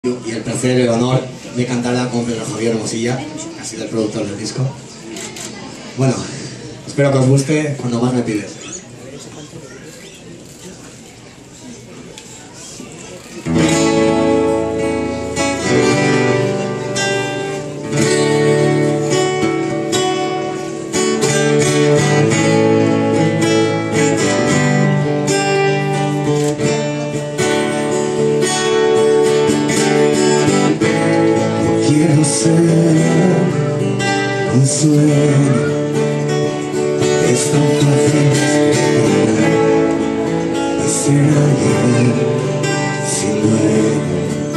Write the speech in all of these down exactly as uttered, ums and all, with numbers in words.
Y el placer y el honor de cantarla con Pedro Javier Hermosilla, que ha sido el productor del disco. Bueno, espero que os guste cuando más me pides. Quiero ser un sueño, es tan fácil y ser alguien sin dueño.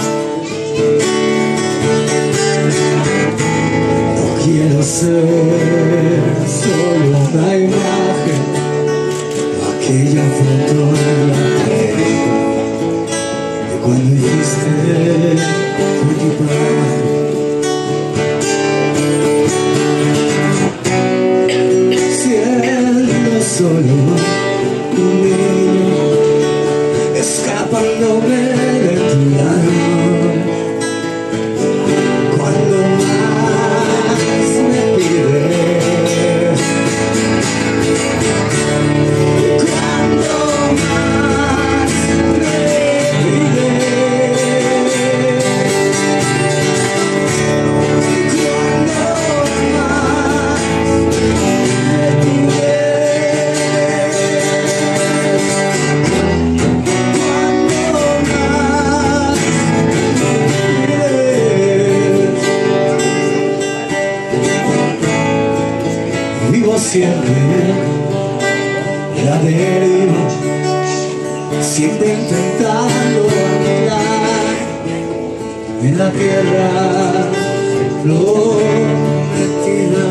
No quiero ser solo una imagen, aquella foto en la pared de cuando dijiste fue tu padre. Solo un niño escapándome de tu lado. Cuando más me pides, cuando más me pides, cuando más me pides. Vivo siempre la deriva, siempre intentando anclar en la tierra prometida,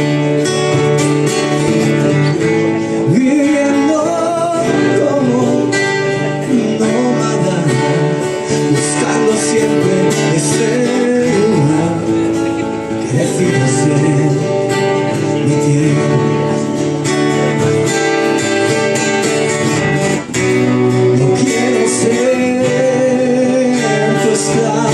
viviendo como nómada, buscando siempre ese lugar que decida ser mi tiempo. No quiero ser tu esclavo.